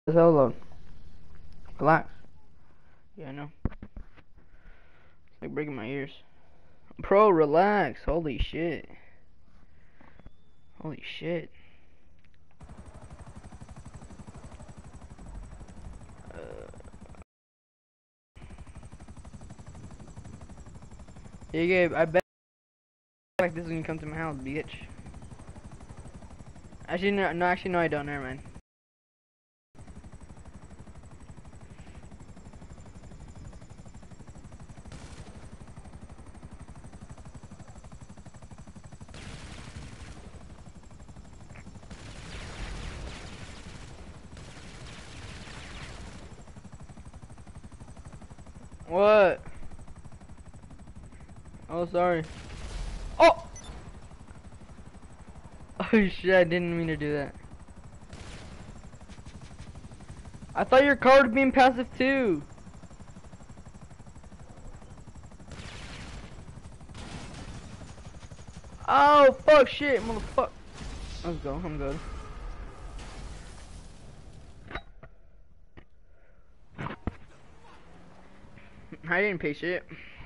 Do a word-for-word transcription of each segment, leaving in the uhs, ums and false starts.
Hold on. Relax. Yeah, I know. It's like breaking my ears. Bro, relax. Holy shit. Holy shit. Uh, yeah, Gabe, I bet like this when you come to my house, bitch. Actually, no, no, actually, no, I don't. Never mind. What? Oh, sorry. Oh! Oh shit, I didn't mean to do that. I thought your car was being passive too. Oh, fuck, shit, motherfucker. Let's go, I'm good. I didn't pay shit.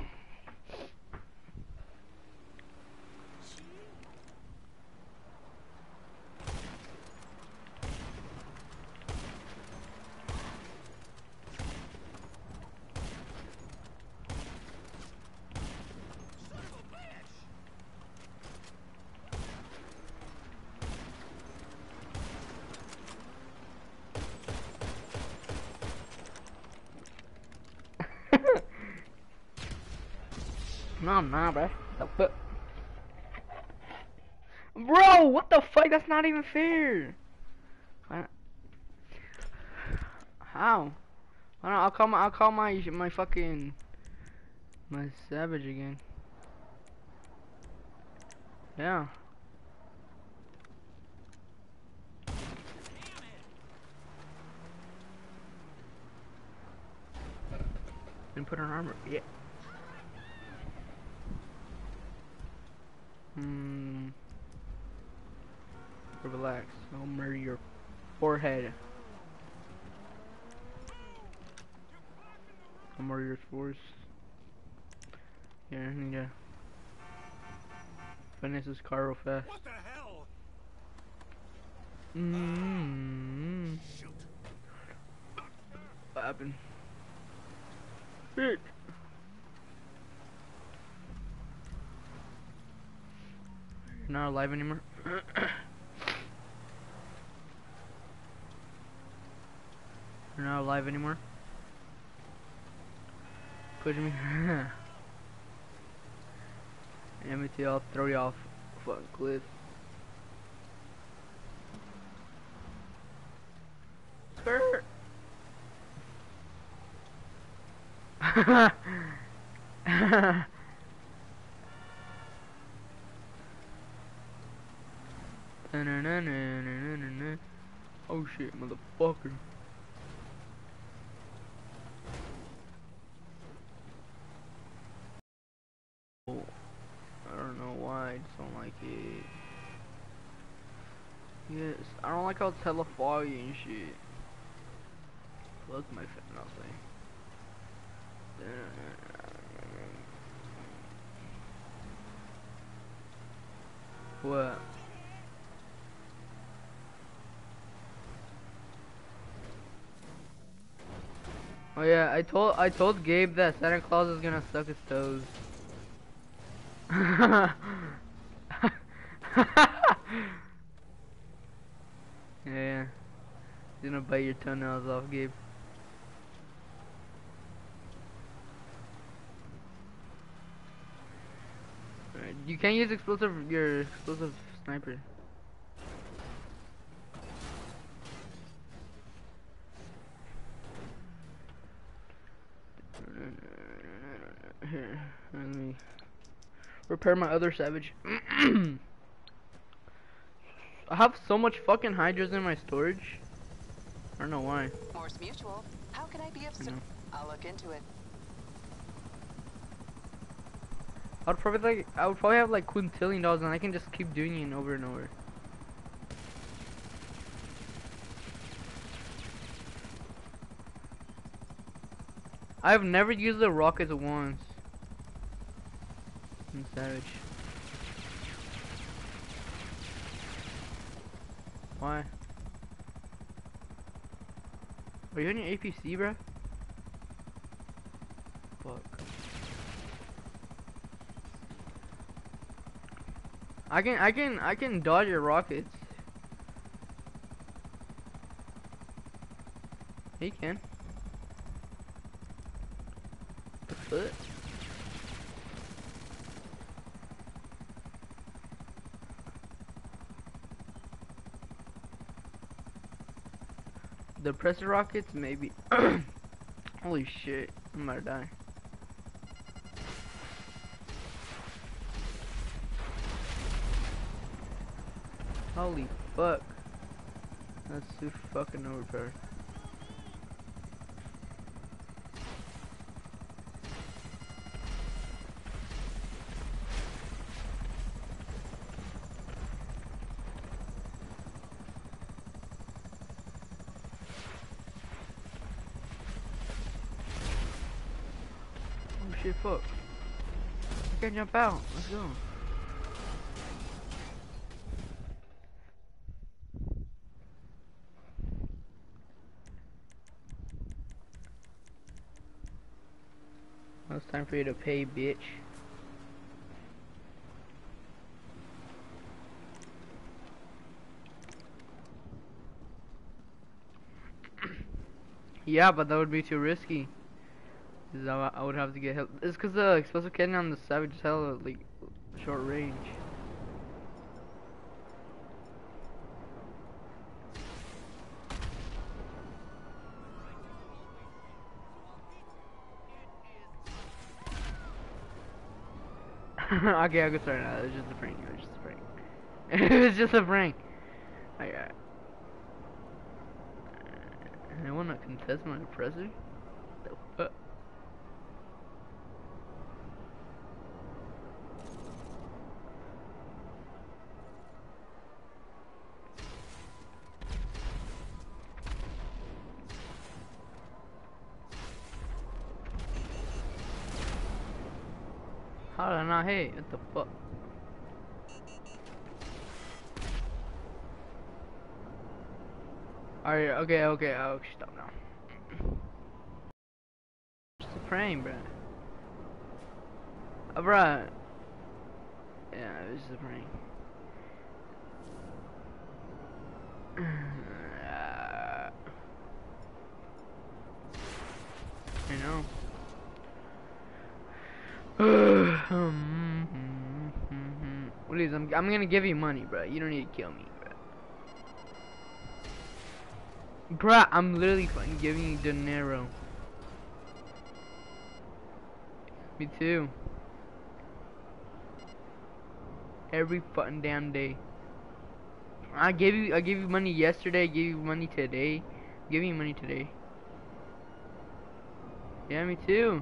No, I'm not, bro. The fuck? Bro, what the fuck? That's not even fair. What? How? I don't, I'll call my I'll call my my fucking my savage again. Yeah. And put on armor. Yeah. Hmm. Relax. I'll murder your forehead. I'll murder your force. Yeah, I need to finish this car real fast. What the hell? Mm-hmm. Shoot. What happened? Shit. You're not alive anymore. You're not alive anymore. Push me. Let me tell you, I'll throw you off a fucking cliff. Skirt. Oh shit, motherfucker. Oh, I don't know why, I just don't like it. Yes, I don't like how it's hella foggy and shit. Look my fan, I'll say. What? Oh yeah, I told I told Gabe that Santa Claus is gonna suck his toes. Yeah, he's gonna bite your toenails off, Gabe. Alright, you can't use explosive your explosive sniper. Here, let me repair my other savage. I have so much fucking hydras in my storage. I don't know why. Morse Mutual. How can I be of service? I'll look into it. I would probably like I would probably have like quintillion dollars and I can just keep doing it over and over. I've never used the rockets once. I'm savage. Why? Are you on your A P C, bro? Fuck. I can, I can, I can dodge your rockets. He can. The foot. The pressure rockets, maybe. Holy shit, I'm about to die. Holy fuck. That's too fucking overpowered. Oh shit, fuck. I can't jump out. Let's go. Now it's time for you to pay, bitch. Yeah, but that would be too risky. Cause I, I would have to get help. It's cause the explosive cannon on the Savage is hella like short range. Okay, I'll go start now. It was just a prank. It was just a prank. It was just a prank. I got. I wanna contest my oppressor. The fuck? How did I not hit? What the fuck? Alright, okay, okay, oh, stop now. Just a prank, bruh. Oh, bruh. Yeah, it was just a prank. I know. Please, I'm, I'm gonna give you money, bro. You don't need to kill me, bro. Bruh, I'm literally fucking giving you dinero. Me too. Every fucking damn day. I gave you, I gave you money yesterday. I gave you money today. I'm giving you money today. Yeah, me too.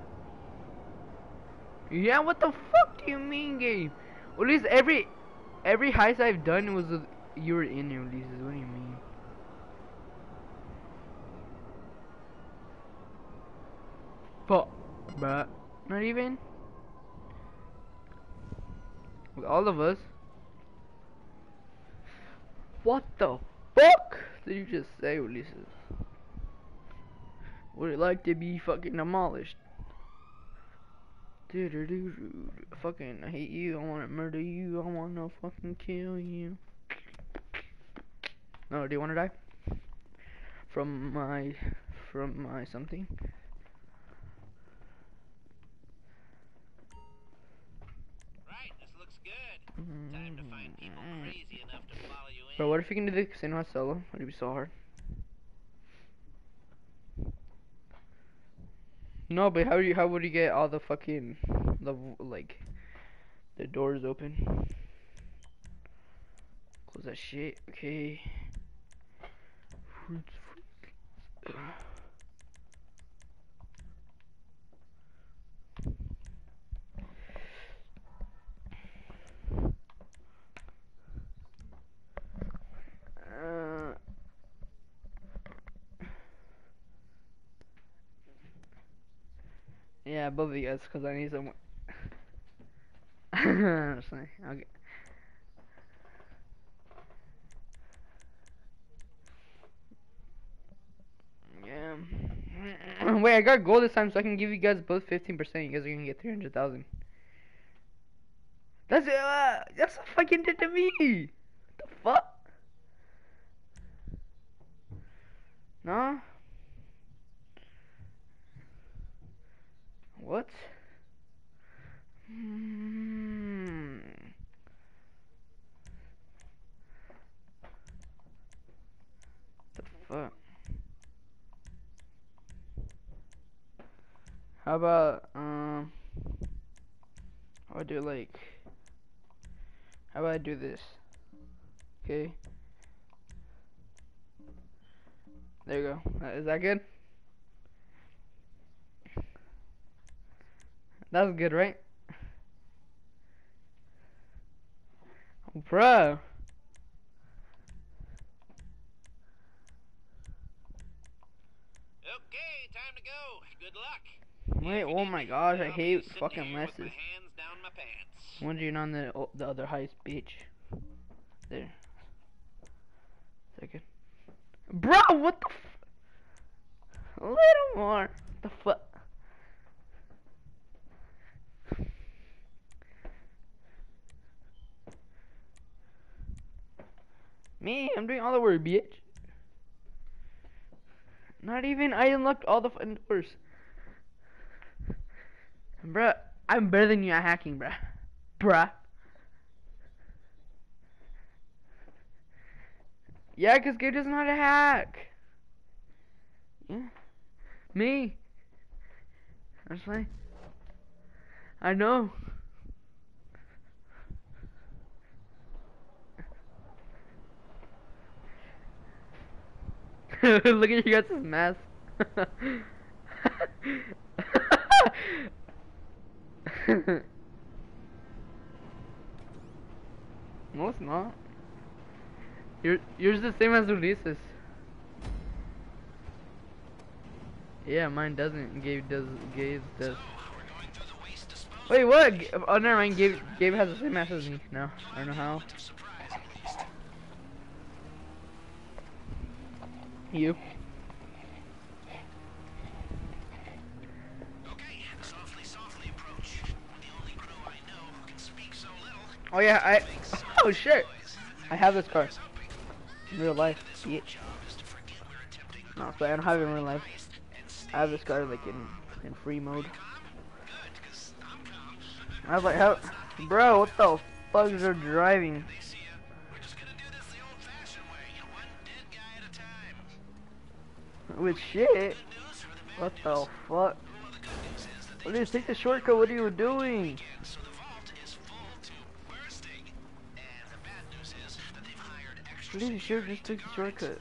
Yeah, what the fuck do you mean, game? At least every every heist I've done was with, you were in there, Ulysses. What do you mean? Fuck, bruh. Not even with all of us. What the fuck did you just say, Ulysses? Would it like to be fucking demolished? Dude, dude, dude, fucking, I hate you. I wanna murder you. I wanna fucking kill you. No, do you wanna die? From my, from my something? Right, this looks good. Time to find people crazy enough to follow you in. Bro, what if you can do the casino solo? Would it be so hard? No, but how do you, how would you get all the fucking, the, like, the doors open? Close that shit, okay. Fruits, fruits. Uh, Yeah, both of you guys, cause I need some. Honestly, okay. Yeah. Wait, I got gold this time, so I can give you guys both fifteen percent. You guys are gonna get three hundred thousand. That's uh, that's what fucking did to me. What the fuck? No. What? Hmm. The fuck? How about um? How I do like? How about I do this? Okay. There you go. Uh, is that good? That was good, right? Bro. Okay, time to go. Good luck. Wait, If you oh need my me, gosh, I I'll be hate sitting fucking here with my messes. hands down my pants. Wondering on the oh, the other highest beach. There. Second. Bro, what the f- A little more. What the fuck? Me, I'm doing all the work, bitch. Not even, I unlocked all the fucking doors. Bruh, I'm better than you at hacking, bruh. Bruh. Yeah, cause Gabe doesn't know how to hack. Yeah. Me. That's fine. I know. Look at you guys' mess. No, it's not. You're, yours the same as Ulises. Yeah, mine doesn't. Gabe does. Gabe does. Wait, what? G- Oh, never mind. Gabe, Gabe has the same ass as me. No, I don't know how. You. Okay, softly, softly approach. The only crew I know who can speak so little. Oh yeah, I. Oh shit. I have this car. In real life, bitch. No, but I don't have it in real life. I have this car like in in free mode. I was like, how, bro? What the fuck is there driving? With shit. What the fuck? What is take the shortcut? What are you doing? Please, you should just take the shortcut.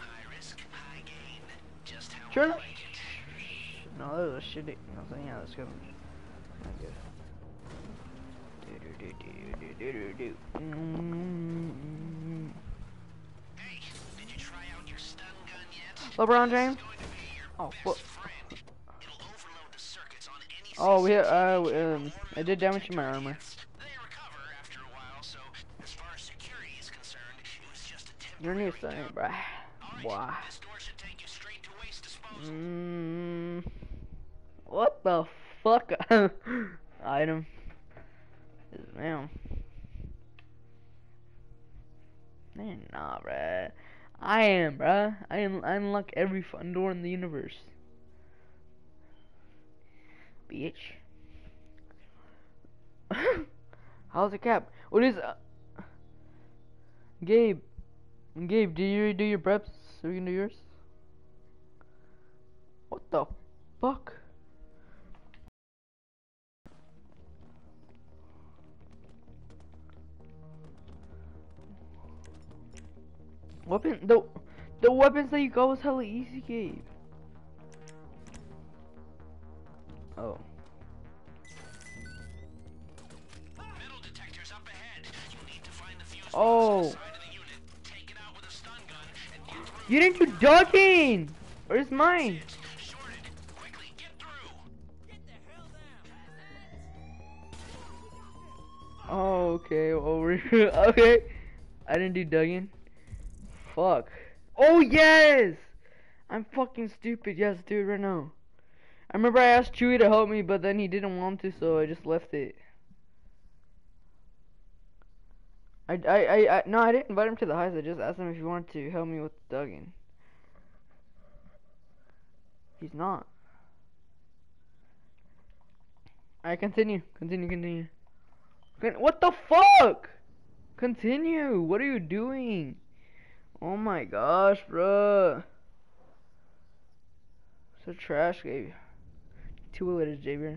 Sure. No, that was a shitty. I was like, yeah, let's go. Not good. Do, do, do, do, do, do, do. Mm. Hey, did you try out your stun gun yet? LeBron James. Oh, what? Oh, we uh, um, I did damage to my armor. You're new starting, bruh. Why? Mm, what the fuck? Item. Man. Man, nah, bruh. I am, bruh. I, un I unlock every fun door in the universe. Bitch. How's the cap? What is uh Gabe? Gabe, do you do your preps so we can do yours? What the fuck? Weapon the the weapons that you got was hella easy, Gabe. Oh. Metal detectors up ahead. You need to find the fuse Oh. box inside of the unit. Take it out with a stun gun and get through. You didn't do ducking! Where's mine? Shorted. Quickly, get through. Get the hell Oh, okay. Well, we're okay. I didn't do Duggan. Fuck. Oh yes! I'm fucking stupid. Yes, do it right now. I remember I asked Chewy to help me, but then he didn't want to, so I just left it. I, I, I, I no, I didn't invite him to the heist. I just asked him if he wanted to help me with Duggan. He's not. Alright, continue. Continue, continue. Con what the fuck? Continue. What are you doing? Oh my gosh, bruh. So trash, Gabe. Two letters, Javier.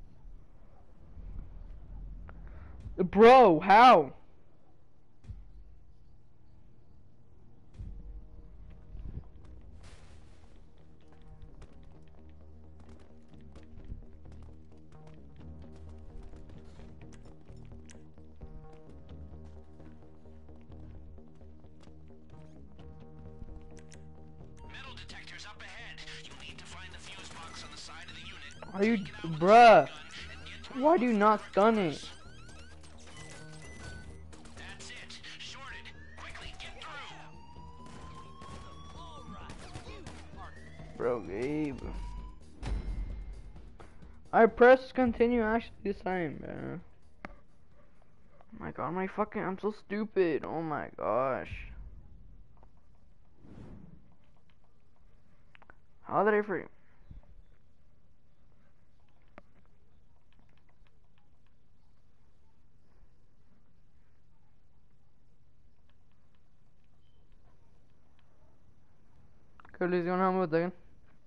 Bro, how? Metal detectors up ahead. You'll need to find the fuse box on the side of the unit. Are you, bruh? Why do you not stun it? That's it. Shorted. Quickly, get through. Bro, Gabe. I pressed continue actually this time, bro. Oh my god, my fucking, I'm so stupid. Oh my gosh. How did I forget? Curly's gonna help me with Duggan.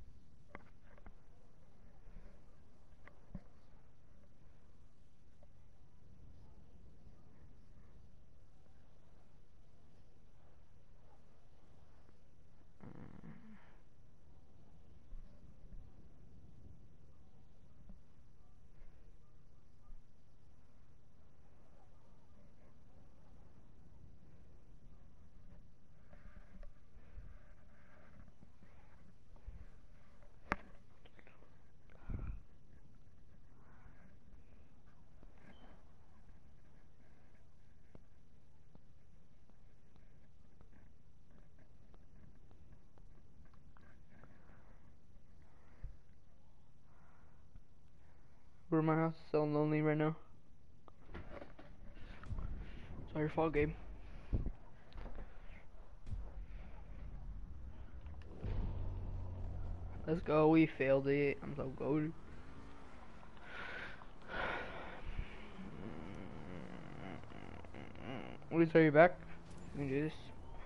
We're in my house, so lonely right now. It's all your fault, Gabe. Let's go, we failed it. I'm so goated. Lisa, are you back? We can do this.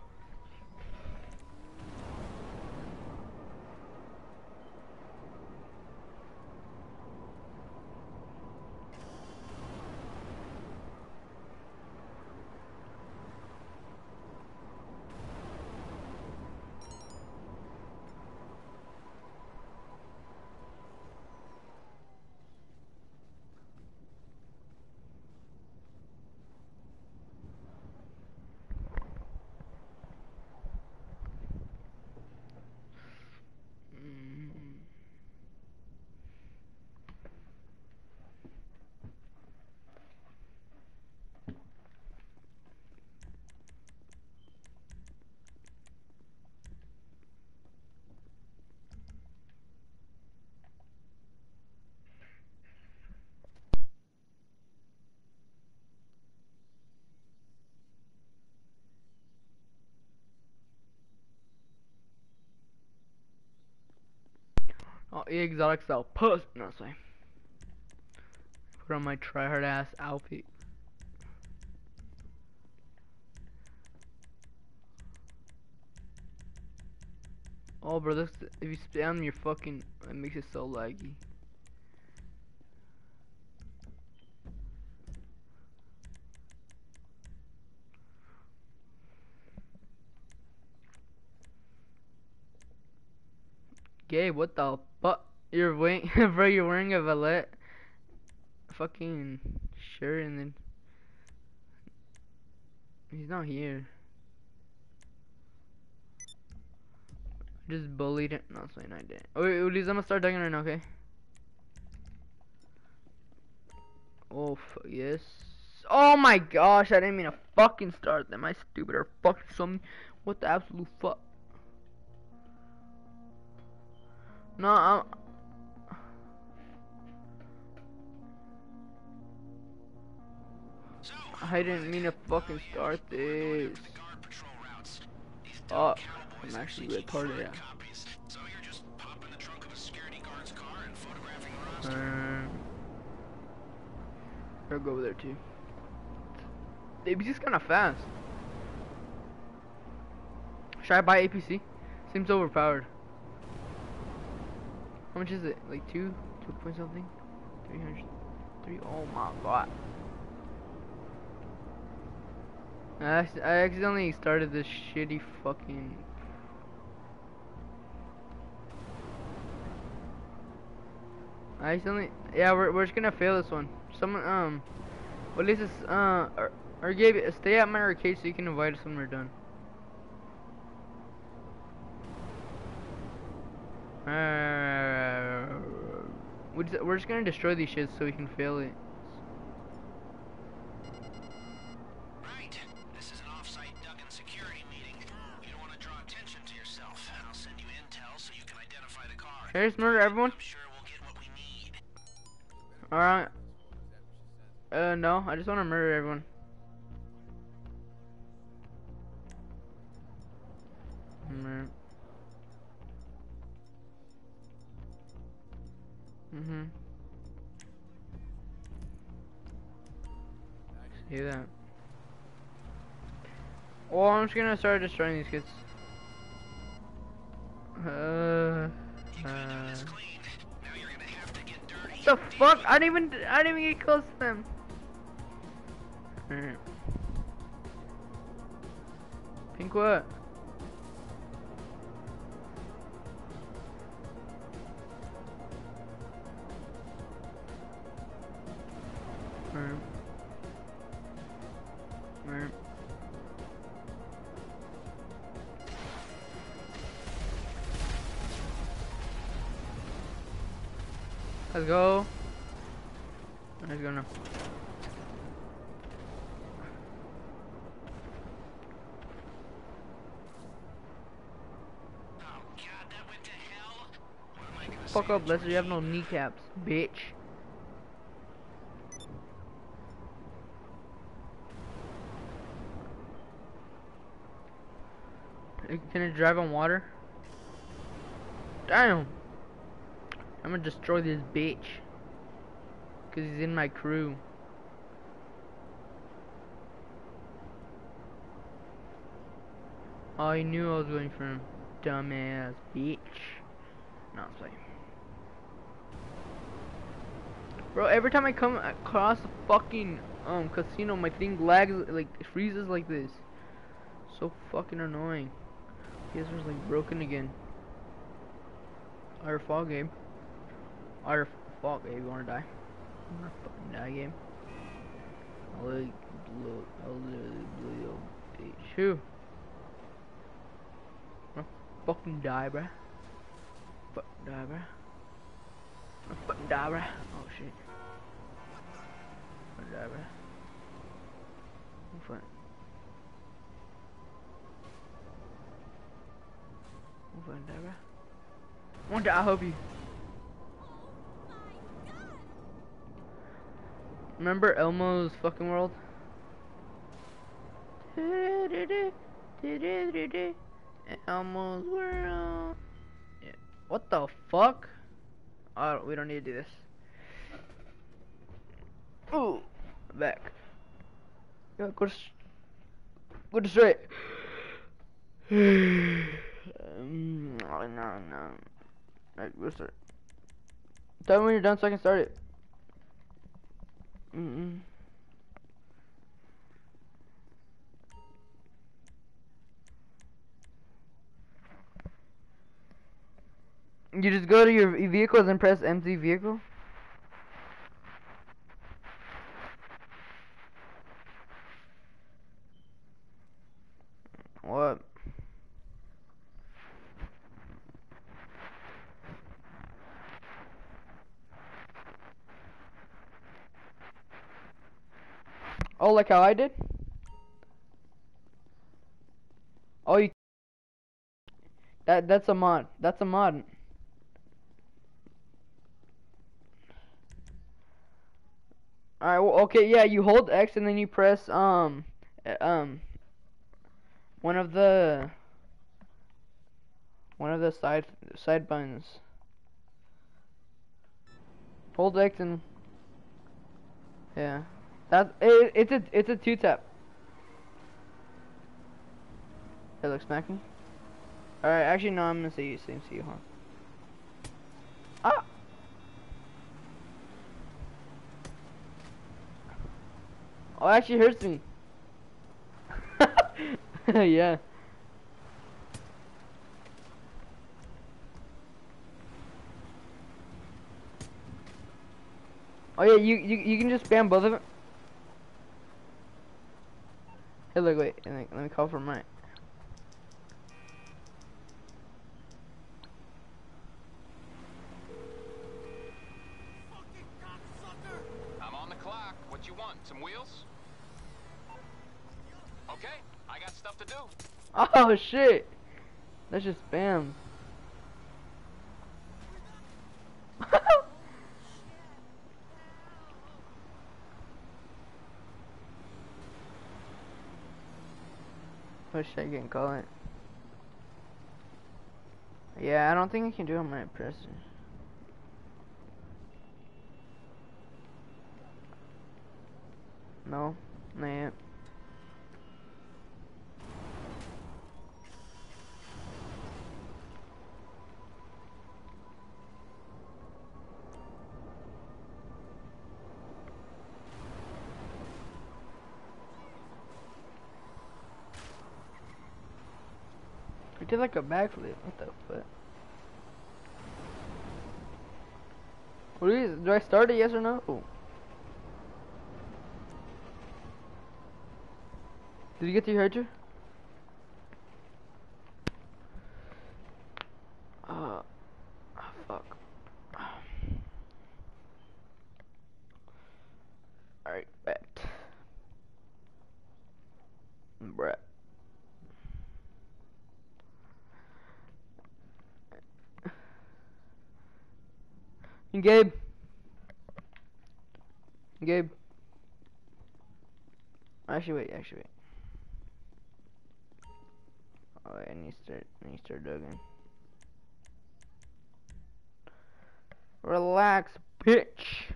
Oh, yeah, exotic style puss. No, sorry. Put on my tryhard ass outfit. Oh, bro, this, if you spam your fucking, it makes it so laggy. Gabe, what the fuck? You're wearing, bro, you're wearing a valet fucking shirt and then he's not here. Just bullied him. No, sorry, no, I didn't. Oh, wait, Ulis, I'm gonna start talking right now, okay? Oh, f yes, Oh my gosh, I didn't mean to fucking start them. I stupid or fucking some. What the absolute fuck? No, I'm. I didn't mean to fucking start this. Oh, I'm actually retarded. Yeah. Um, I'll go over there too. A P C's kind of fast. Should I buy A P C? Seems overpowered. How much is it? Like two? Two point something? Three hundred? Three? Oh my god. I, acc- I accidentally started this shitty fucking... I accidentally... Yeah, we're, we're just gonna fail this one. Someone, um... What is this, uh... Or, or Gabe, stay at my arcade so you can invite us when we're done. Uh, we're just, we're just gonna destroy these shits so we can fail it. Right. This is an off-site Duggan security meeting. You don't want to draw attention to yourself. I'll send you intel so you can identify the car. Should I just murder everyone? I'm sure we'll get what we need. Alright. Uh, no, I just want to murder everyone. Mm. Mm-hmm. See that. Well, I'm just gonna start destroying these kids. Uh, uh, the fuck? I didn't even, I didn't even get close to them. Alright. Pink what? Alright. Alright. Let's go. Let's go now. Oh god, that went to hell. What am I gonna Fuck say up, to Lester. You have no Georgie? kneecaps, bitch. Can it drive on water? Damn. I'm gonna destroy this bitch. Cause he's in my crew. Oh, he knew I was going for him. Dumbass bitch. No, I'm playing. Bro, every time I come across the fucking um casino, my thing lags, like freezes like this. So fucking annoying. P S was like broken again. Our fault, Gabe. Our fault, Gabe. You wanna die? You wanna fucking die, Gabe? I'll literally blow. I'll literally blow your bitch. Who? Wanna fucking die, bruh? Fucking die, bruh. Wanna fucking die, bruh? Oh shit. Wanna die, bruh? Fuck. Wanna die, bruh? Wanna die? I hope you. Remember Elmo's fucking world? Elmo's world. Yeah. What the fuck? Oh, we don't need to do this. Ooh, back. Go, go, go to straight. um, no, no, no. Alright, go start. Tell me when you're done so I can start it. Mm-mm. You just go to your vehicles and press empty vehicle. What? Oh, like how I did? Oh, you. That that's a mod. That's a mod. Alright, well, okay, yeah, you hold X and then you press, um, uh, um, one of the, one of the side, side buttons. Hold X and, yeah. That's, it, it's a, it's a two tap. It looks smacking. Alright, actually, no, I'm gonna see you, same see you, huh? Ah! Oh, it actually hurts me. Yeah. Oh yeah, you, you you can just spam both of them. Hey, look, wait, let me, let me call for mine. I'm on the clock. What you want? Some wheels? Okay, I got stuff to do. Oh shit! That's just spam. Wish I can call it. Yeah, I don't think I can do it on my presser. No, not yet. I did like a backflip. What the fuck? What is? Do I start it? Yes or no? Did you get to your hydra? Uh, oh, fuck. Alright, bet. Bruh. Gabe. Gabe. Actually, wait. Actually, wait. Oh, wait, I need to start. I need to start digging. Relax, bitch.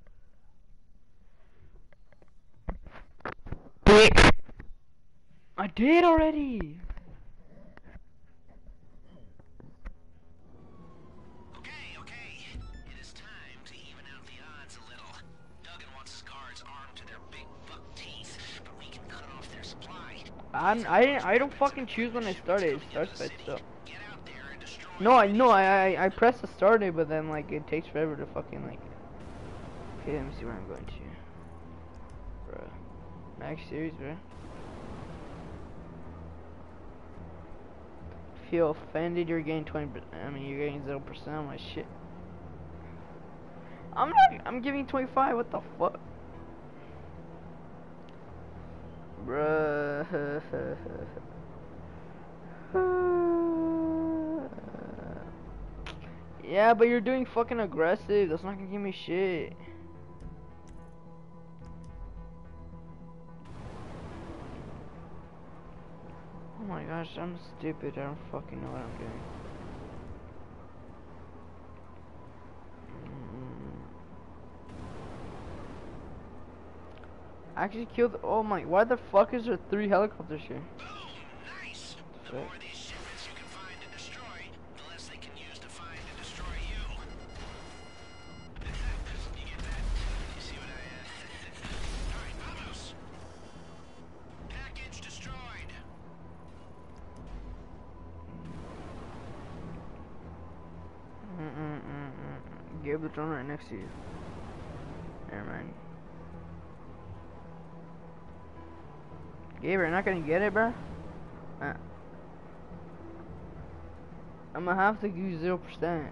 Bitch. I did already. Okay, okay. It is time to even out the odds a little. Duggan wants his guards armed to their big buck teeth, but we can cut off their supply. I'm, I didn't. I don't fucking choose when I started. It starts by itself. Get out there and destroy. No, I know. I I I press the start it, but then like it takes forever to fucking like. Okay, let me see where I'm going to. Bruh. Max series, bro. Feel offended? You're getting twenty. I mean, you're getting zero percent on my shit. I'm not. I'm giving twenty-five. What the fuck, bruh? Yeah, but you're doing fucking aggressive. That's not gonna give me shit. Oh my gosh, I'm stupid. I don't fucking know what I'm doing. I actually killed. Oh my! Why the fuck is there three helicopters here? Boom! Nice. The more of these shipments you can find and destroy, the less they can use to find and destroy you. You get that? You see what I? Uh... All right, vamos. Package destroyed. Mm mm mm mm. Give the drone right next to you. Never mind. Gabe, you're not gonna get it, bro. Uh, I'm gonna have to give you zero percent.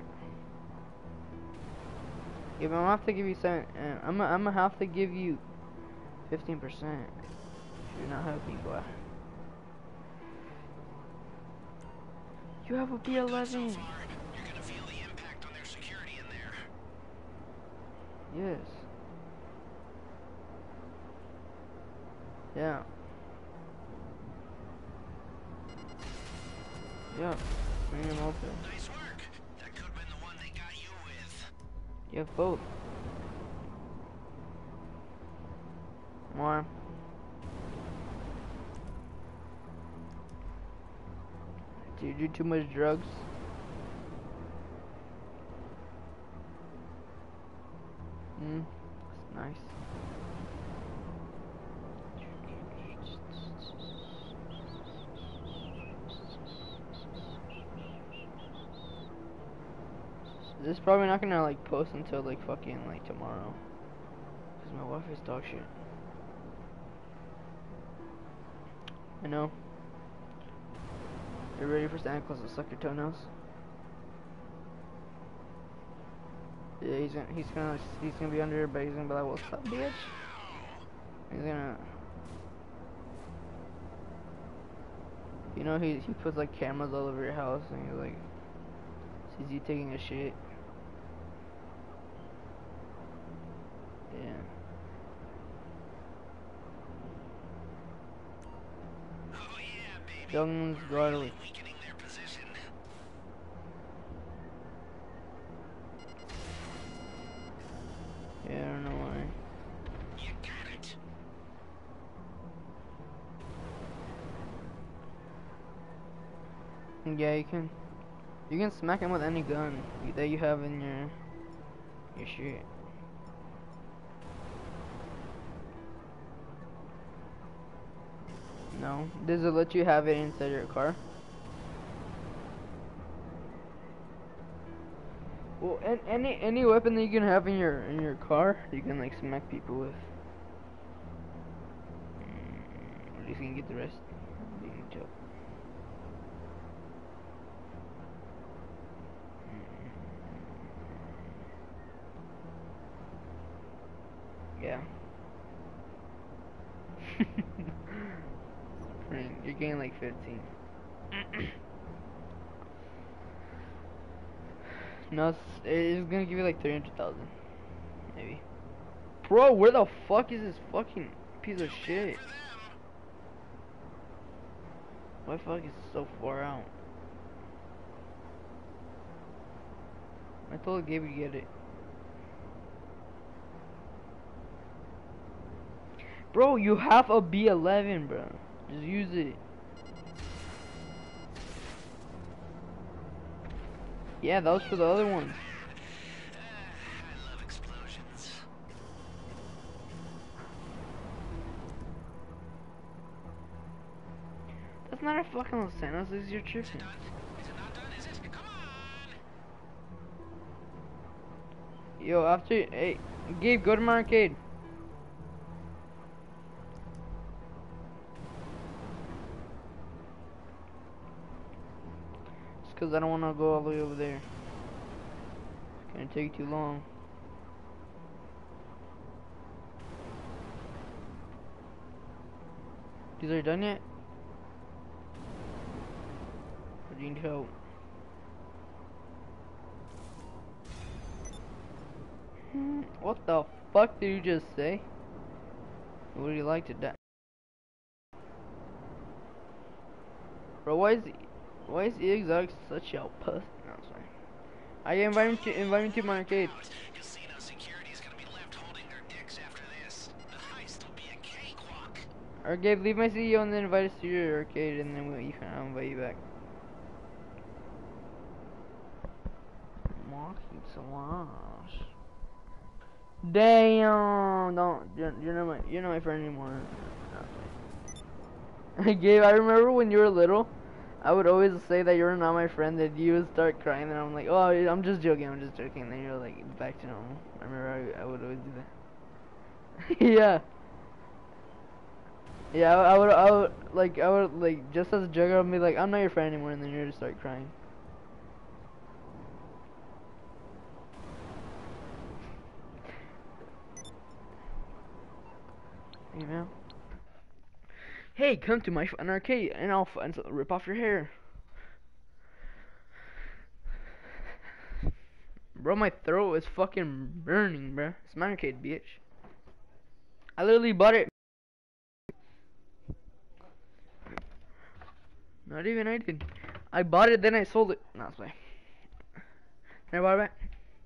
Gabe, I'm gonna have to give you seven. Uh, I'm gonna, I'm gonna have to give you fifteen percent. You're not happy, boy. You have a B eleven. So far, you're gonna feel the impact on their security in there. Yes. Yeah. Yeah. Bring them open. Nice work. That could have been the one they got you with. You have both. More. Do you do too much drugs? Hmm. That's nice. This is probably not gonna like post until like fucking like tomorrow. Cause my wife is dog shit. I know. You ready for Santa Claus to suck your toenails? Yeah, he's gonna he's gonna he's gonna be under, but he's gonna be like, "What's up, bitch?" He's gonna. You know, he he puts like cameras all over your house, and he like sees you taking a shit. Yeah. Oh yeah, baby. Young's godly. Weakening their position. Yeah, I don't know why. You got it. Yeah, you can. You can smack him with any gun that you have in your your shit. No. Does it let you have it inside your car? Well, an any any weapon that you can have in your in your car, you can like smack people with. Mm, at least you can get the rest. You can joke. Yeah. Spring, you're getting like fifteen. No, it's, it's gonna give you like three hundred thousand, maybe. Bro, where the fuck is this fucking piece of shit? My fuck is so far out. I told Gabe to get it. Bro, you have a B eleven, bro. Just use it. Yeah, that was for the other one. I love explosions. That's not a fucking Los Santos, this is your tripping. Done? Is it not done, is it? Come on! Yo, after, hey, Gabe, go to my arcade. It's cause I don't wanna go all the way over there. It's gonna take too long. These are done yet? Or do you need help? Hmm, what the fuck did you just say? Would you like to die? Bro, why is why is E Exotic such a puss? No, sorry. I invite him to invite him to my arcade. Casino security is gonna be left holding their dicks after this. The heist will be a cakewalk. Or Gabe, leave my C E O and then invite us to your arcade, and then we, you can I'll invite you back. Monkey Salash. Damn! Don't you're, you're not my you're not my friend anymore. Gabe, I remember when you were little, I would always say that you were not my friend, that you would start crying, and I'm like, oh, I'm just joking, I'm just joking, and then you're like, back to normal. I remember I, I would always do that. Yeah. Yeah, I, I would, I would, like, I would, like, just as a joke, I would be like, I'm not your friend anymore, and then you'd just start crying. You know. Hey, come to my fun arcade, and I'll fun rip off your hair. Bro, my throat is fucking burning, bro. It's my arcade, bitch. I literally bought it. Not even I did. I bought it, then I sold it. No, that's why. Can I buy it back?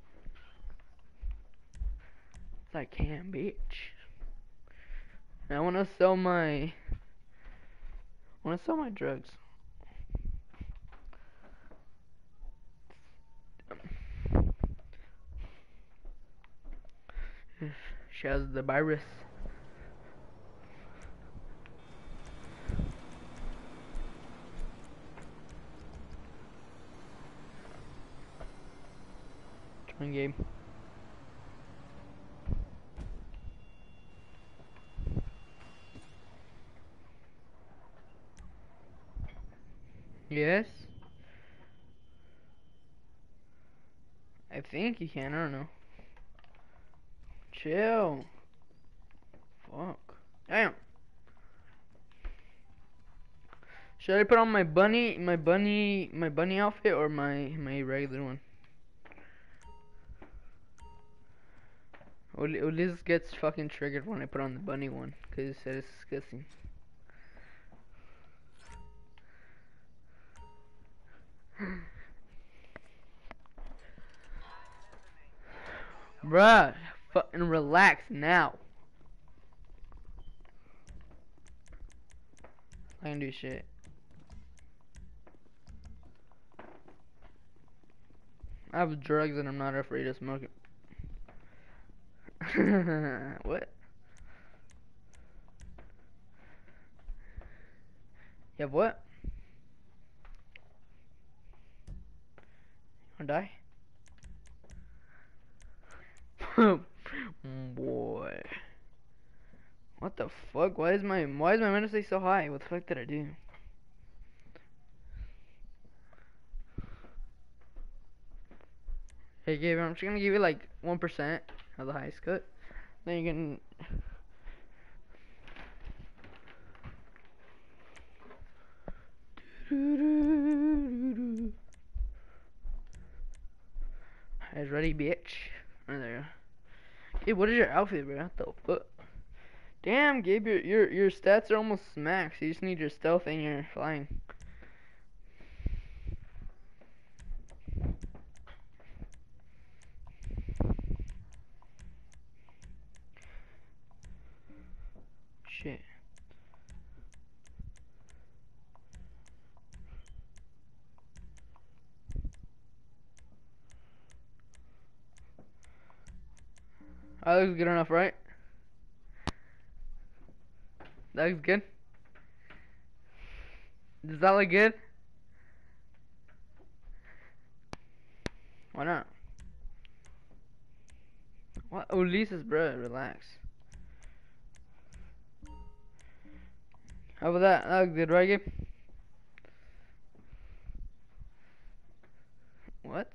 Yes, I can, bitch. I wanna sell my. I wanna sell my drugs. She has the virus. Join game. Yes. I think you can. I don't know. Chill. Fuck. Damn. Should I put on my bunny, my bunny, my bunny outfit or my my regular one? Ulises gets fucking triggered when I put on the bunny one, cause he said it's disgusting. Bruh, fucking relax now. I can do shit. I have drugs and I'm not afraid to smoke it. What? You have what? You wanna die? Boy. What the fuck? Why is my why is my mental so high? What the fuck did I do? Hey Gabe, I'm just gonna give you like one percent of the highest cut. Then you can Guys, ready, bitch? Oh, there you go. Gabe, what is your outfit, bro? What the fuck? Damn, Gabe, your your your stats are almost max. You just need your stealth and your flying. Shit. That looks good enough, right? That looks good. Does that look good? Why not? What? Oh, Lisa's, bro, relax. How about that? That looks good, right, Gabe? What?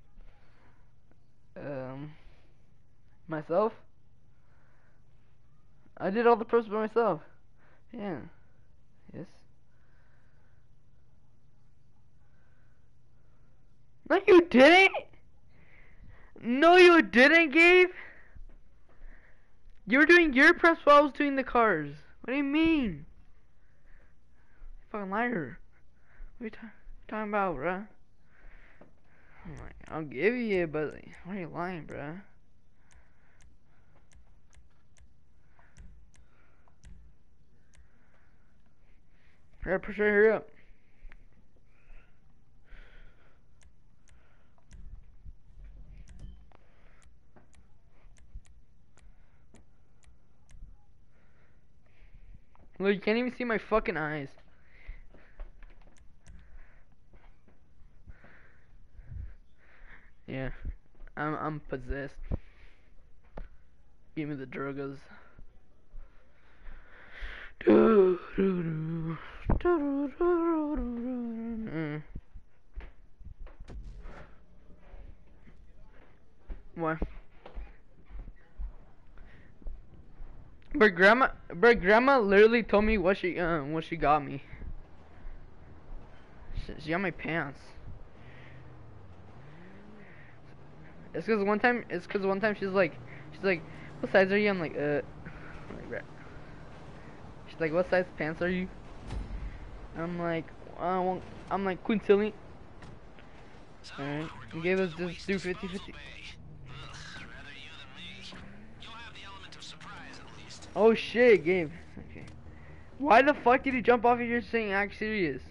Um, myself? I did all the props by myself. Yeah. Yes. No, you didn't! No, you didn't, Gabe! You were doing your props while I was doing the cars. What do you mean? You fucking liar. What are you ta talking about, bruh? I'm like, I'll give you it, but why are you lying, bruh? Hurry up, hurry, hurry up. Look, you can't even see my fucking eyes. Yeah, I'm I'm possessed. Give me the druggers. Mm. Why? But grandma, but grandma literally told me what she, uh, what she got me. She, she got my pants. It's cause one time, it's cause one time she's like, she's like, what size are you? I'm like, uh, like that. She's like, what size pants are you? I'm like, uh, well, I'm like quintillion. Alright, he gave us this do fifty fifty. Oh shit, Gabe. Okay. Why the fuck did he jump off if you're saying act serious?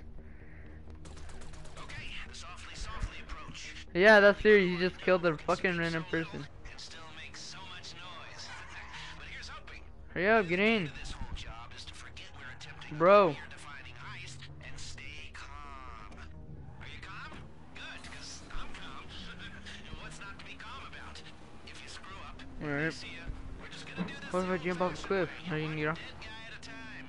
Okay, softly, softly approach. Yeah, that's serious. You just killed a fucking random person. And still make so much noise. But here's hoping. Hurry up, get in. This whole job is to forget we're attempting Bro. defining heist and stay calm. Are you calm? Good, because I'm calm. What's not to be calm about? If you screw up, Alright. see ya. We're just gonna do this What if I jump off a cliff? How you get off? dead guy at a time.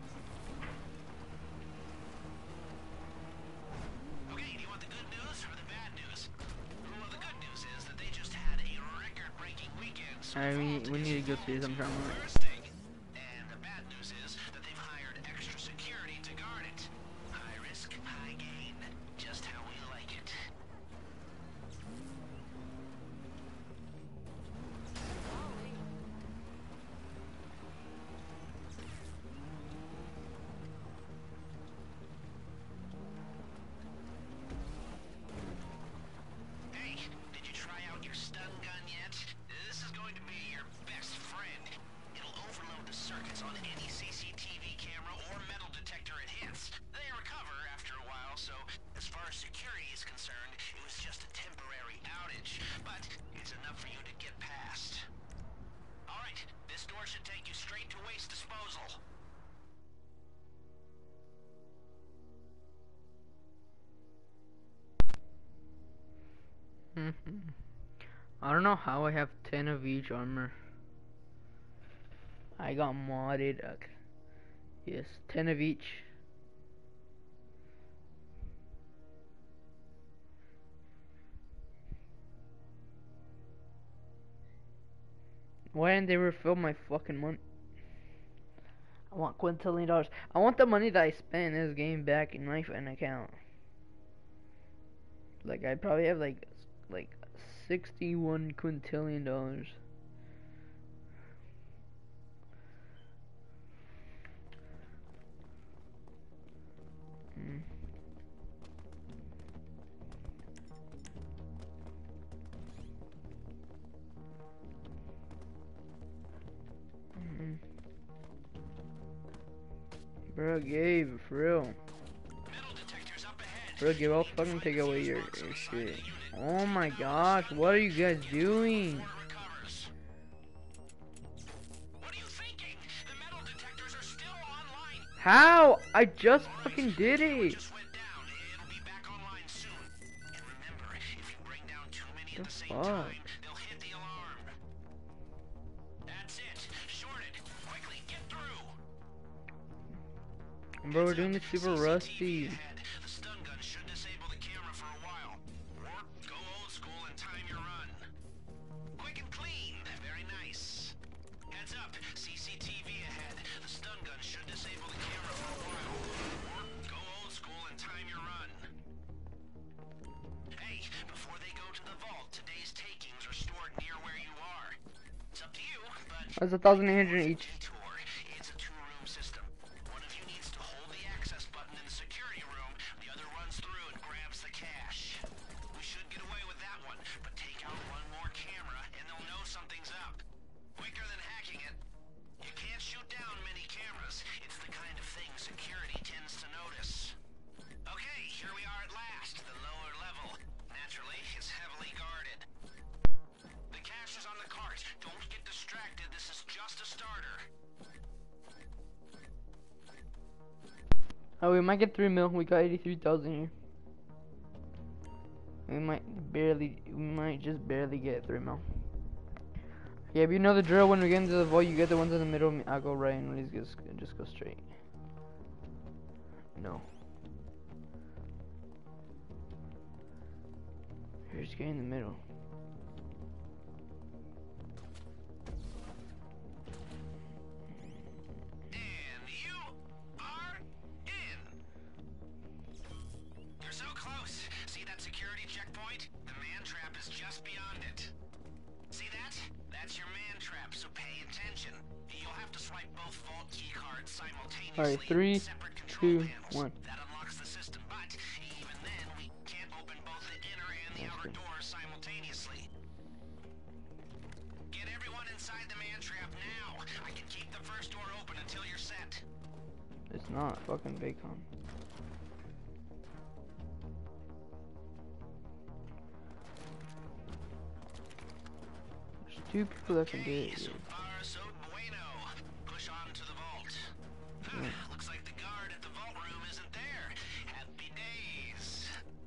Okay, do you want the good news or the bad news? Well, the good news is that they just had a record-breaking weekend. So I mean, we need to go see some drama. bursting. And the bad news is that they've hired extra security to guard it. High risk, high gain. Just how we like it. Hey, did you try out your stun gun yet? This is going to be your best friend. It'll overload the circuits on any C C T V camera or metal detector it hits. They recover after a while, so as far as security is concerned, it was just a temporary outage. But it's enough for you to get past. Alright, this door should take you straight to waste disposal. I don't know how I have ten of each armor. I got modded. Okay. Yes, ten of each. Why didn't they refill my fucking money? I want quintillion dollars. I want the money that I spent in this game back in my friend account. Like I probably have like like sixty-one quintillion dollars. Mm. Mm. Bro, Gabe, for real. Metal detectors up ahead. Bro, Gabe, I'll fucking take away your, your shit. Oh my gosh, what are you guys doing? Recovers. What are you thinking? The metal detectors are still online. How? I just fucking did it. Just went down. It'll be back online soon. And remember, if you bring down too many at The the same fuck? time, they'll hit the alarm. That's it. Shorted. Quickly, get through. Bro, we're doing this super C C T V rusty. ahead. The stun gun should disable the camera for a while. Or go old school and time your run. Quick and clean. Very nice. Heads up. C C T V ahead. The stun gun should disable the camera for a while. Or go old school and time your run. Hey, before they go to the vault, today's takings are stored near where you are. It's up to you, but That's a thousand eight hundred each. tour. It's a two-room system. One of you needs to hold the access button in the security room. The other runs through and grabs the cash. We should get away with that one, but take out one more camera and they'll know something's up. Quicker than hacking it. You can't shoot down many cameras. It's the kind of thing security tends to notice. Okay, here we are at last. The lower level. Naturally, is heavily guarded. The cash is on the cart. Don't get distracted. This is just a starter. Oh, we might get three mil. We got eighty-three thousand here. We might barely, we might just barely get three mil. Yeah, but you know the drill. When we get into the vault, you get the ones in the middle. I'll go right, and Lee's just just go straight. No. You're just getting in the middle. is just beyond it. See that? That's your man trap, so pay attention. You'll have to swipe both vault key cards simultaneously. All right, three, in separate control two, panels. one. That unlocks the system, but even then, we can't open both the inner and the outer doors simultaneously. Get everyone inside the man trap now. I can keep the first door open until you're set. It's not fucking bacon. There's two people that can do Okay, it. so Dude. far so bueno. Push on to the vault. Yeah. Looks like the guard at the vault room isn't there. Happy days.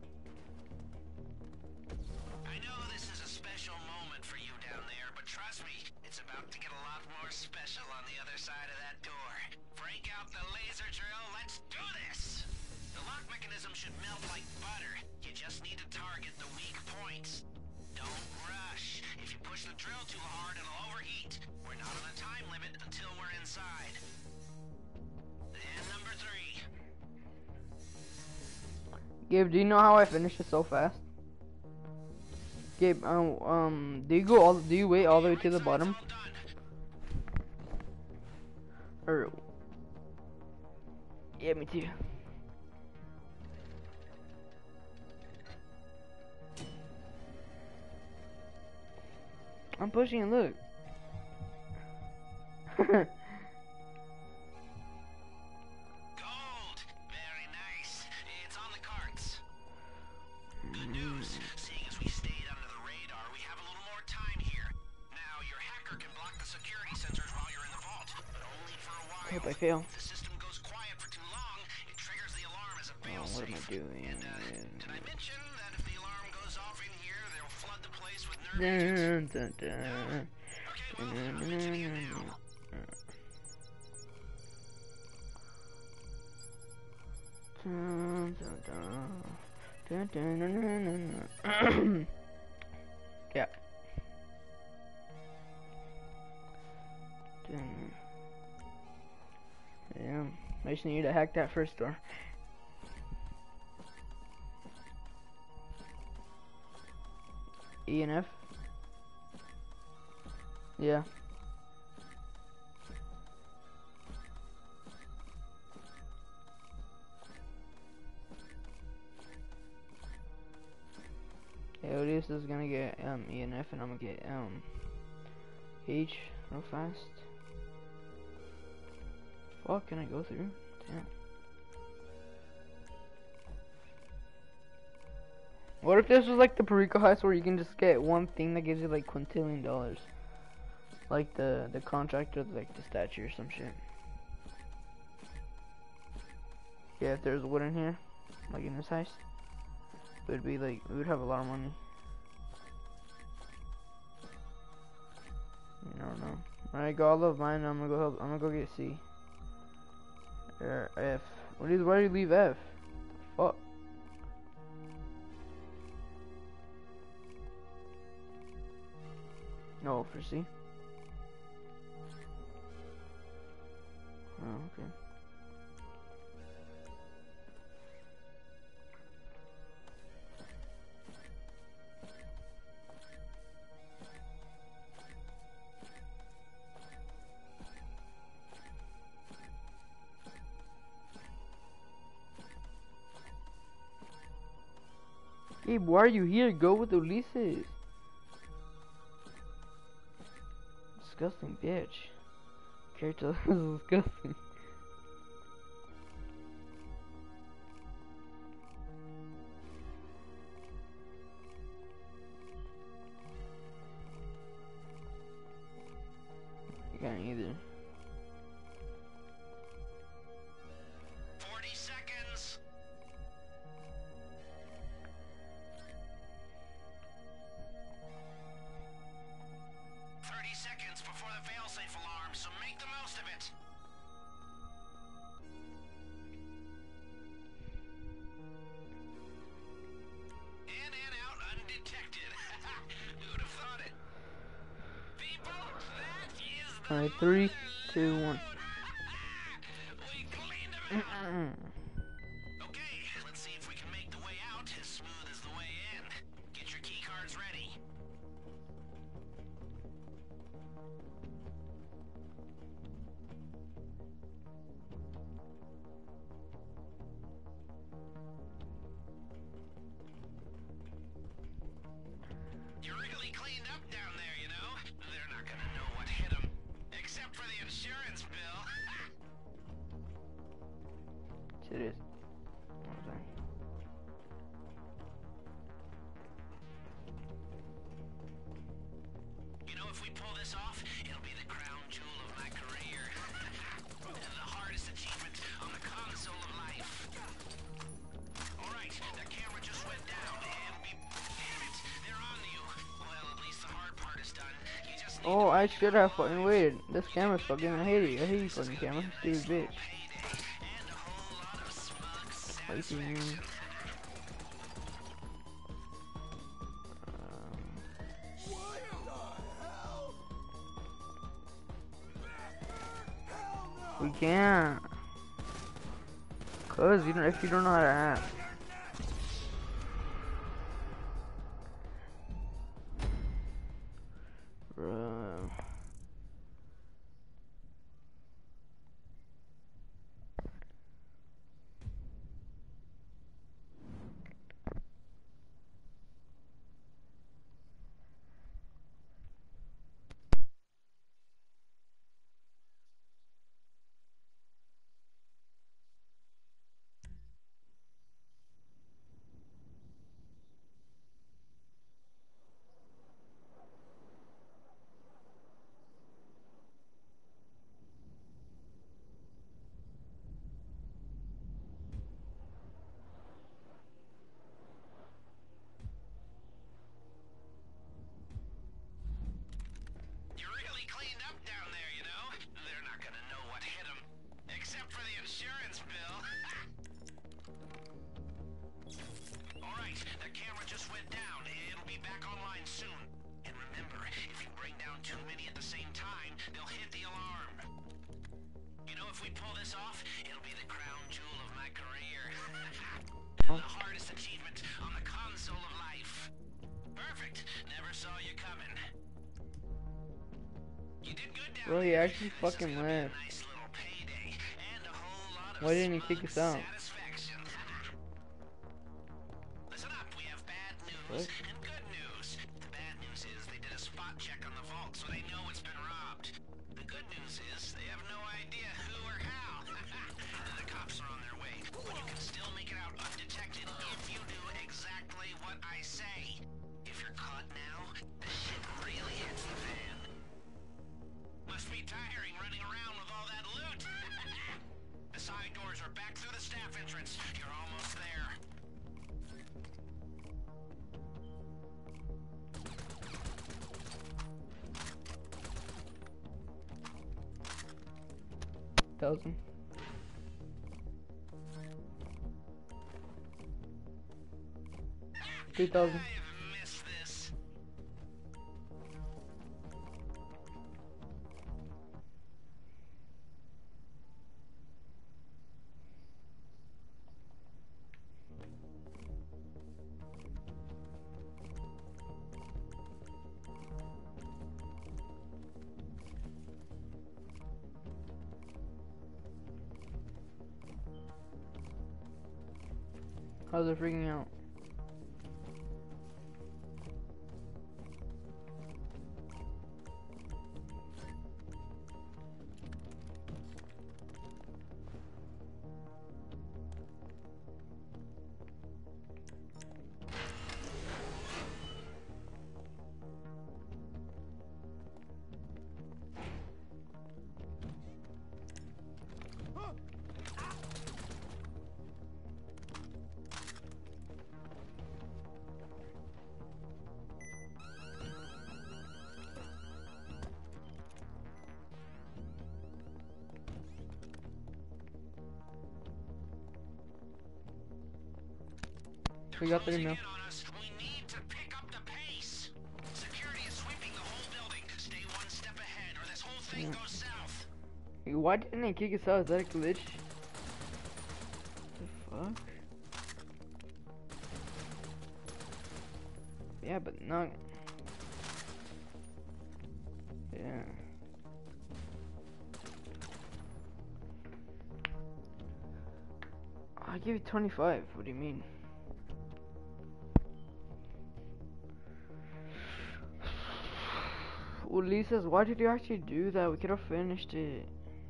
I know this is a special moment for you down there, but trust me, it's about to get a lot more special on the other side of that door. Break out the laser drill, let's do this! The lock mechanism should melt like butter. You just need to target the weak points. Don't rush. If you push the drill too hard, it'll overheat. We're not on a time limit until we're inside. And number three. Gabe, do you know how I finished it so fast? Gabe, um, um, do you go all? Do you wait all the way to the bottom? All done. Or yeah, me too. I'm pushing it. Look. Gold! Very nice. It's on the carts. Good news. Seeing as we stayed under the radar, we have a little more time here. Now, your hacker can block the security sensors while you're in the vault, but only for a while. I hope I fail. If the system goes quiet for too long, it triggers the alarm as a Oh, failsafe. what am I doing? And, uh, did I mention that if the alarm goes off in here, they'll flood the place with nerve agents? Dun, dun, dun. Okay, well, I'm mentioning it now. Dun, dun, dun. Dun, dun, dun, dun, dun. Yeah. Dun. Yeah. I just need to hack that first door. E and F. Yeah. Yeah, Odious is gonna get um E and F, and I'm gonna get um H real fast. Fuck, can I go through? Damn. What if this was like the Perico heist where you can just get one thing that gives you like quintillion dollars? Like the the contract or like the statue or some shit. Yeah, if there's wood in here, like in this heist, it would be like, we would have a lot of money. I don't know. Alright, go all of mine. I'm gonna go help. I'm gonna go get C. Or F. What is? Why do you leave F? Fuck. No, for C. Oh, okay. Gabe, why are you here? Go with Ulises. Disgusting bitch. Character is disgusting. You can't either. Forty seconds. Thirty seconds before the failsafe alarm, so make the most of it. In and out undetected. Who'd have thought it? People, that is the Alright, three, two, one. We cleaned them out. Okay, let's see if we can make the way out as smooth as the way in. Get your key cards ready. You're really cleaned up down there, you know? They're not gonna know what hit them. Except for the insurance bill. Shit is. What was I? You know, if we pull this off, it'll be the crown jewel of my career. The hardest achievement on the console of life. Alright, the camera just went down and we... Damn it, they're on you. Well, at least the hard part is done. You just need Oh, to I should have fucking waited. This camera's fucking. I hate it. I hate you fucking camera. Stupid bitch. payday and a whole lot of smug What do you mean? satisfaction. We can't. Cause you know if you don't know how to act. Bruh. You're really cleaned up down there, you know? They're not gonna know what hit them. Except for the insurance bill. Alright, the camera just went down. It'll be back online soon. And remember, if you bring down too many at the same time, they'll hit the alarm. You know, if we pull this off, it'll be the crown jewel of my career. The hardest achievement on the console of life. Perfect. Never saw you coming. You did good down Bro, he there. actually This is fucking gonna be a left. nice little payday and a whole lot of Why didn't he smug kick us out? satisfaction. Listen up, we have bad news What? and good news. The bad news is they did a spot check on the vault, so they know it's been robbed. The good news is they have no idea who or how. The cops are on their way, but you can still make it out undetected if you do exactly what I say. If you're caught now, the shit really hits the fan. Must be tiring running around with all that loot. The side doors are back through the staff entrance. You're almost there. Thousand. Three thousand. I've missed this. How's it freaking out? We got three Closing mil. in on us. We need to pick up the pace. Security is sweeping the whole building. Stay one step ahead, or this whole thing Yeah. goes south. Hey, why didn't they kick us out? Is that a glitch? The fuck? Yeah, but not. Yeah. gave you twenty-five. What do you mean? Well, Lee says, why did you actually do that? We could have finished it.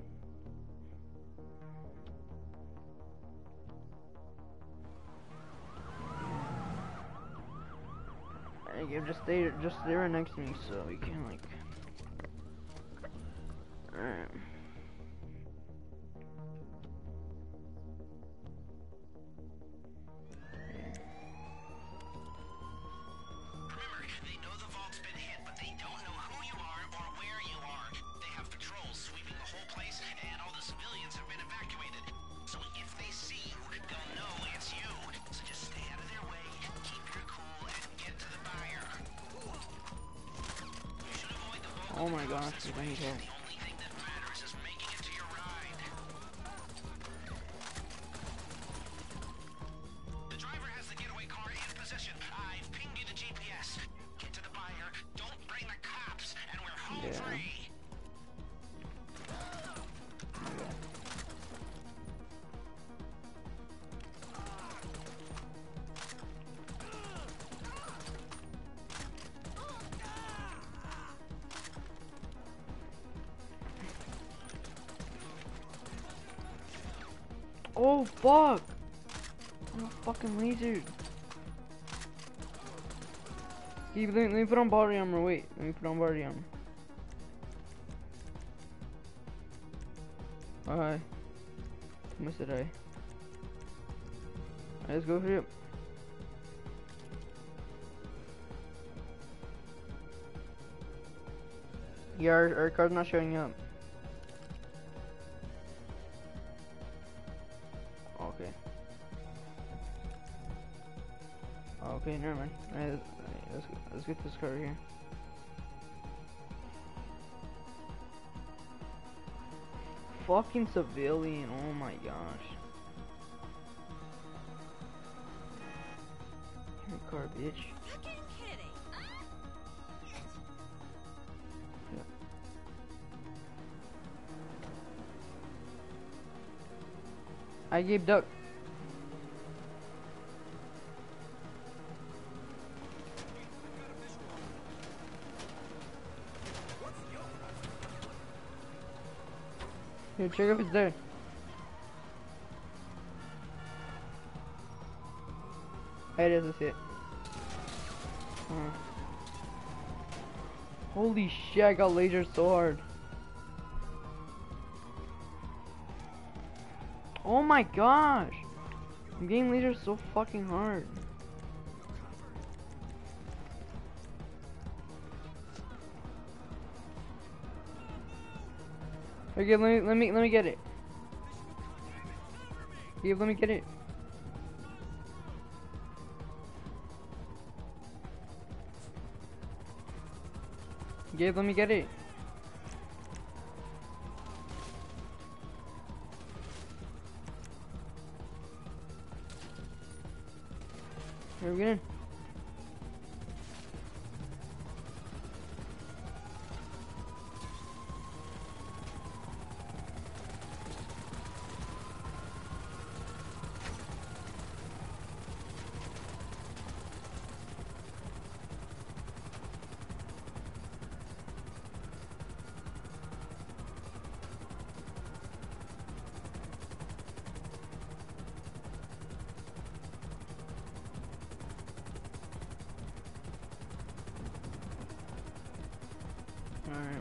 And you just stay, just stay right next to me, so we can like. Alright. Oh my gosh, I need help. The driver has the getaway car in position. I've pinged you the G P S. Get to the buyer, don't bring the cops, and we're home Yeah. free. Oh fuck! I'm a fucking lasered. Hey, let, let me put on body armor. Wait, let me put on body armor. Alright. How much did I? Alright, let's go for it. Yeah, our, our card's not showing up. Okay. Okay, never mind. Alright, let's, let's get this card here. Fucking civilian, oh my gosh. Your car, bitch. Fucking kidding. I gave duck. Here, check if it's there. It is, that's it. Uh. Holy shit, I got lasered so hard. Oh my gosh! I'm getting lasered so fucking hard. Okay, let me let me let me get it. Yeah, let me get it. Gabe, let me get it. Here we go. Alright.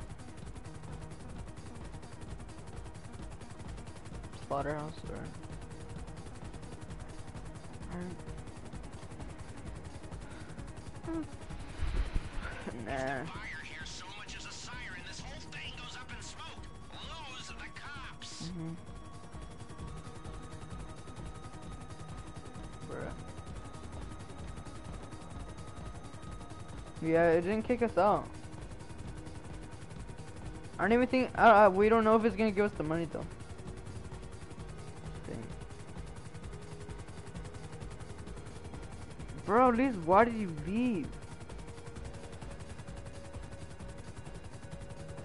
Slaughterhouse or Alright. Nah. Fire here so much as a siren, this whole thing goes up in smoke. Lose the cops. Mm-hmm. Bruh. Yeah, it didn't kick us out. I don't even think, uh, uh, we don't know if it's gonna give us the money though. Dang. Bro, at least why did you leave?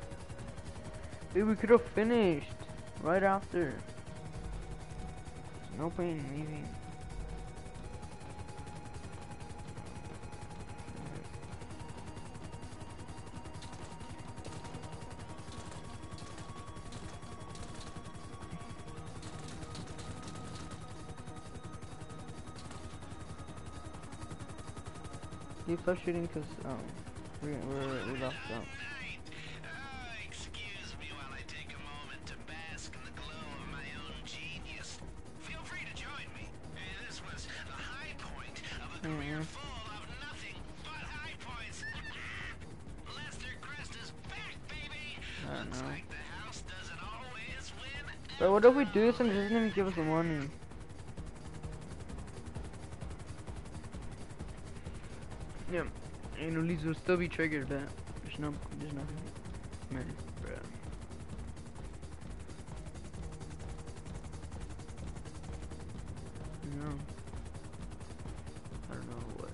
Dude, we could have finished right after. No point in leaving. Keep start shooting because um we we're we lost out. Oh, excuse me while I take a moment to bask in the glow of my own genius. Feel free to join me. Uh, This was the high point of a career Mm-hmm. full of nothing but high points. Lester Crest is back, baby. I don't Looks know. like the house doesn't always win. But what if we do this and it doesn't even give us the money? Yeah, and at least we'll still be triggered, but there's no, there's nothing. Man, bruh. No. I don't know what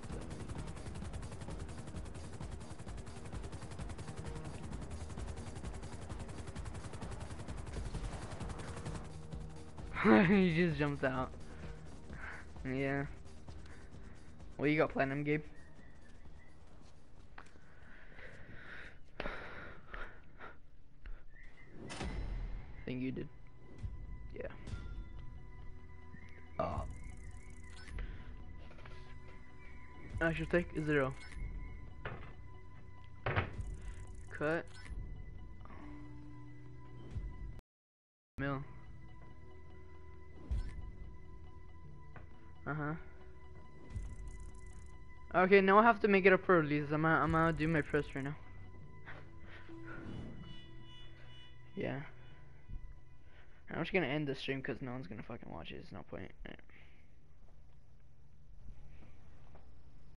that means. He just jumps out. Yeah. What you got platinum, Gabe? I think you did. Yeah. Oh. I should take zero. Cut. Mill. Uh huh. Okay, now I have to make it up for release. I'm gonna, I'm gonna do my press right now. Yeah. I'm just gonna end the stream because no one's gonna fucking watch it. There's no point.